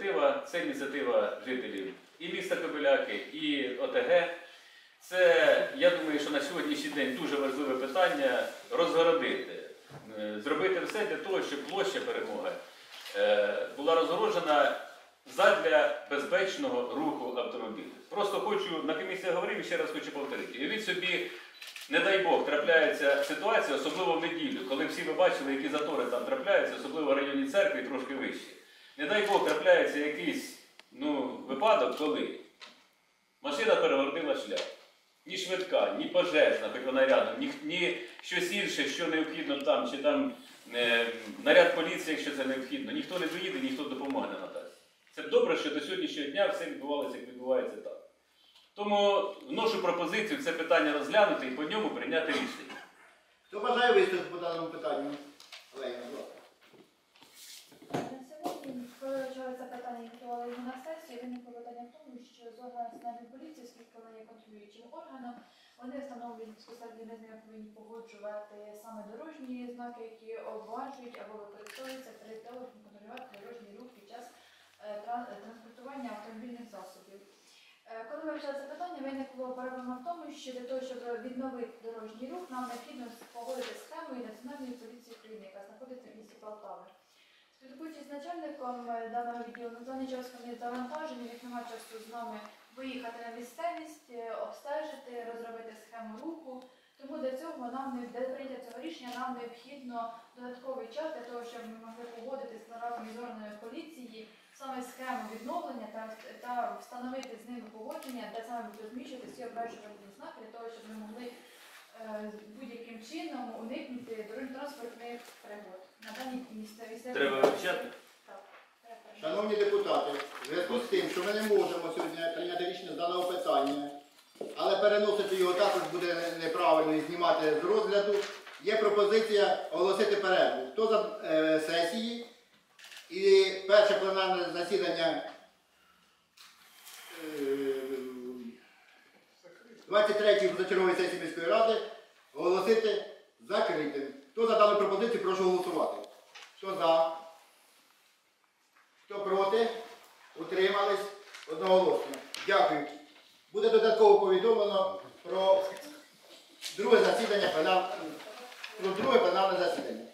ініціатива. Це ініціатива жителів і міста Кобиляки, і ОТГ. Це, я думаю, що на сьогоднішній день дуже важливе питання розгородити. Зробити все для того, щоб площа Перемоги була розгороджена задля безпечного руху автомобілів. Просто хочу, на комісії говорив і ще раз хочу повторити. Уявіть собі, не дай Бог, трапляється ситуація, особливо в неділю, коли всі ви бачили, які затори там трапляються, особливо в районі церкви і трошки вище. Не дай Бог, трапляється якийсь випадок, коли машина перегородила шлях. Ні швидка, ні пожежна, хоч вона рядом, ні щось інше, що необхідно там, чи там наряд поліції, якщо це необхідно. Ніхто не доїде, ніхто допомоги не надасть. Це добре, що до сьогоднішнього дня все відбувалося, як відбувається так. Тому вношу пропозицію це питання розглянути і по ньому прийняти рішення. Хто бажає виступити по даному питанню? Олега, будь ласка. На сьогодні, коли це питання готували його на сесії, виникло питання в тому, що з органу національної поліції, оскільки вона є контролюючим органом, вони встановлюють безпосередньо з ними повинні погоджувати саме дорожні знаки, які обмежують або використовуються перед того, щоб контролювати дорожній рух під час транспортування автомобільних засобів. Коли ми вивчали це питання, виникло проблема в тому, що для того, щоб відновити дорожній рух, нам необхідно погодити схему Національної поліції України, яка знаходиться в місті Полтави. Спілкуючись з начальником даного відділу, на даний час вони завантажені, як немає часу з нами виїхати на місцевість, обстежити, розробити схему руху. Тому для цього для прийняття цього рішення нам необхідно додатковий час для того, щоб ми могли погодитися разом із органами поліції саме схему відновлення та встановити з ними погодження, де саме будуть розміщувати всі обмежувальні знаки, для того, щоб ми могли будь-яким чином уникнути дорожньо-транспортних пригод. На даній місцевій Треба вивчати? Так. Шановні депутати, в зв'язку з тим, що ми не можемо сьогодні прийняти рішення з даного питання, але переносити його також буде неправильно і знімати з розгляду, є пропозиція оголосити перерву. Хто за сесії? І перше пленарне засідання 23-ї позачергової сесії міської ради оголосити закритим. Хто за дану пропозицію, прошу голосувати. Хто за? Хто проти? Утримались? Одноголосно. Дякую. Буде додатково повідомлено про друге пленарне засідання.